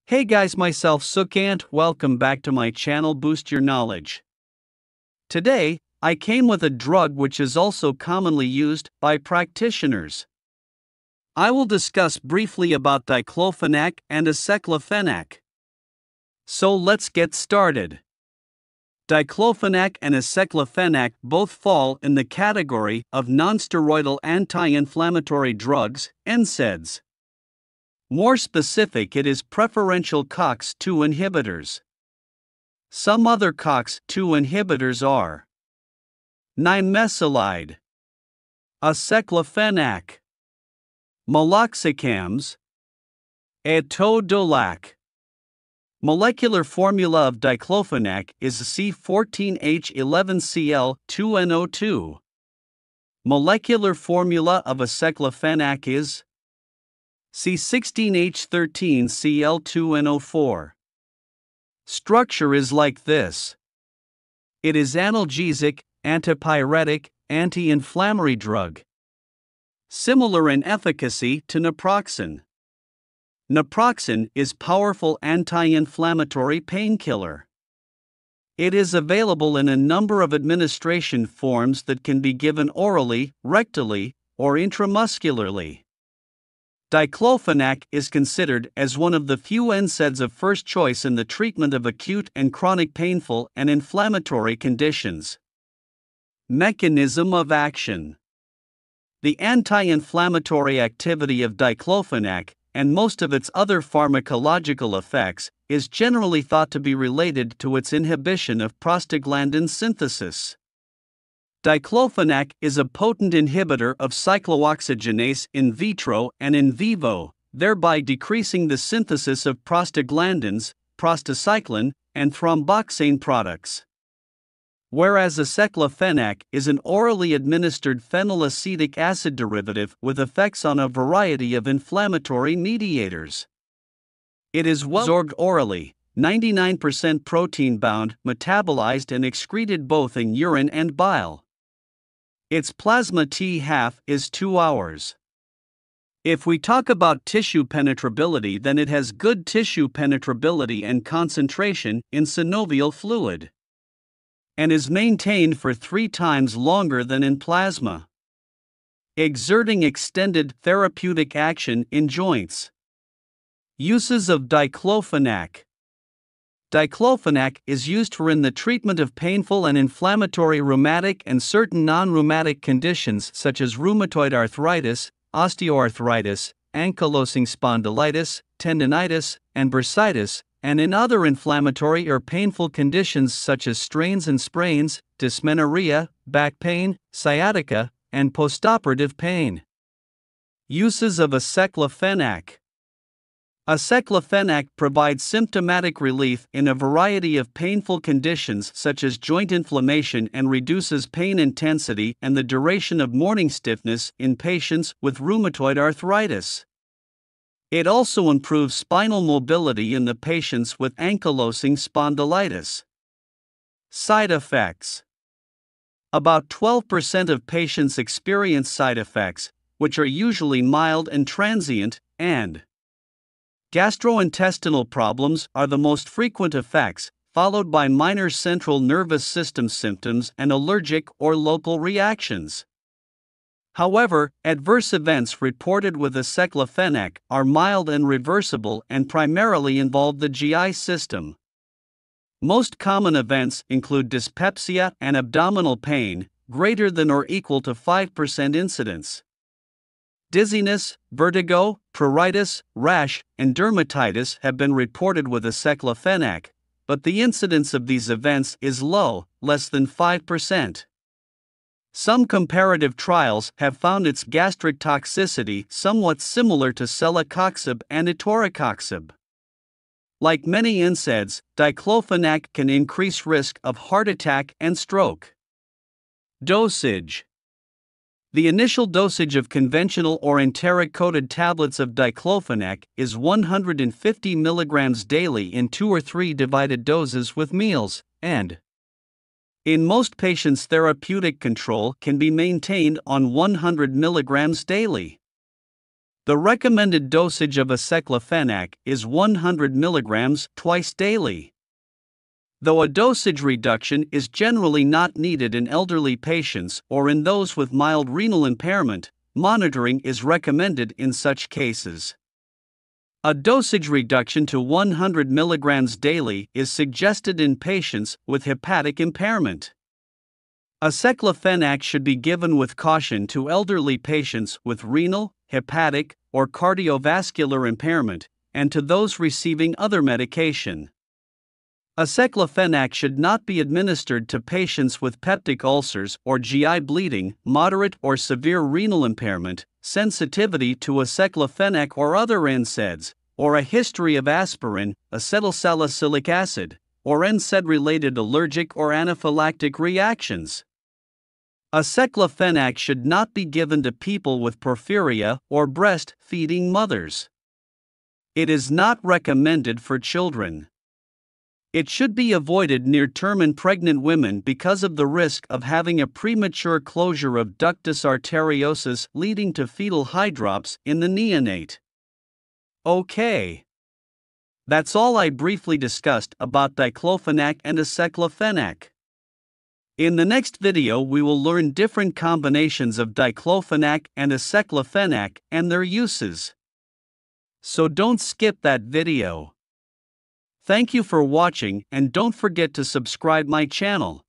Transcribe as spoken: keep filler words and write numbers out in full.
Hey guys, myself Sukant, welcome back to my channel Boost Your Knowledge. Today, I came with a drug which is also commonly used by practitioners. I will discuss briefly about diclofenac and aceclofenac. So let's get started. Diclofenac and aceclofenac both fall in the category of nonsteroidal anti-inflammatory drugs, N SAIDs. More specific, it is preferential COX two inhibitors. Some other COX two inhibitors are nimesulide, aceclofenac, meloxicams, etodolac. Molecular formula of diclofenac is C fourteen H eleven C L two N O two. Molecular formula of aceclofenac is C sixteen H thirteen C L two N O four. Structure is like this. It is analgesic, antipyretic, anti-inflammatory drug. Similar in efficacy to naproxen. Naproxen is powerful anti-inflammatory painkiller. It is available in a number of administration forms that can be given orally, rectally, or intramuscularly. Diclofenac is considered as one of the few N SAIDs of first choice in the treatment of acute and chronic painful and inflammatory conditions. Mechanism of action. The anti-inflammatory activity of diclofenac, and most of its other pharmacological effects, is generally thought to be related to its inhibition of prostaglandin synthesis. Diclofenac is a potent inhibitor of cyclooxygenase in vitro and in vivo, thereby decreasing the synthesis of prostaglandins, prostacyclin, and thromboxane products. Whereas aceclofenac is an orally administered phenylacetic acid derivative with effects on a variety of inflammatory mediators. It is well absorbed orally, ninety-nine percent protein-bound, metabolized and excreted both in urine and bile. Its plasma T-half is two hours. If we talk about tissue penetrability, then it has good tissue penetrability and concentration in synovial fluid, and is maintained for three times longer than in plasma, exerting extended therapeutic action in joints. Uses of diclofenac. Diclofenac is used for in the treatment of painful and inflammatory rheumatic and certain non-rheumatic conditions such as rheumatoid arthritis, osteoarthritis, ankylosing spondylitis, tendinitis, and bursitis, and in other inflammatory or painful conditions such as strains and sprains, dysmenorrhea, back pain, sciatica, and postoperative pain. Uses of aceclofenac. Aceclofenac provides symptomatic relief in a variety of painful conditions such as joint inflammation and reduces pain intensity and the duration of morning stiffness in patients with rheumatoid arthritis. It also improves spinal mobility in the patients with ankylosing spondylitis. Side effects. About twelve percent of patients experience side effects, which are usually mild and transient, and gastrointestinal problems are the most frequent effects, followed by minor central nervous system symptoms and allergic or local reactions. However, adverse events reported with aceclofenac are mild and reversible and primarily involve the G I system. Most common events include dyspepsia and abdominal pain, greater than or equal to five percent incidence. Dizziness, vertigo, pruritus, rash, and dermatitis have been reported with aceclofenac, but the incidence of these events is low, less than five percent. Some comparative trials have found its gastric toxicity somewhat similar to celecoxib and etoricoxib. Like many N SAIDs, diclofenac can increase risk of heart attack and stroke. Dosage. The initial dosage of conventional or enteric-coated tablets of diclofenac is one hundred fifty milligrams daily in two or three divided doses with meals, and in most patients therapeutic control can be maintained on one hundred milligrams daily. The recommended dosage of aceclofenac is one hundred milligrams twice daily. Though a dosage reduction is generally not needed in elderly patients or in those with mild renal impairment, monitoring is recommended in such cases. A dosage reduction to one hundred milligrams daily is suggested in patients with hepatic impairment. Aceclofenac should be given with caution to elderly patients with renal, hepatic, or cardiovascular impairment, and to those receiving other medication. Aceclofenac should not be administered to patients with peptic ulcers or G I bleeding, moderate or severe renal impairment, sensitivity to aceclofenac or other N SAIDs, or a history of aspirin, acetylsalicylic acid, or N SAID-related allergic or anaphylactic reactions. Aceclofenac should not be given to people with porphyria or breast-feeding mothers. It is not recommended for children. It should be avoided near term in pregnant women because of the risk of having a premature closure of ductus arteriosus leading to fetal hydrops in the neonate. Okay. That's all I briefly discussed about diclofenac and aceclofenac. In the next video we will learn different combinations of diclofenac and aceclofenac and their uses. So don't skip that video. Thank you for watching and don't forget to subscribe my channel.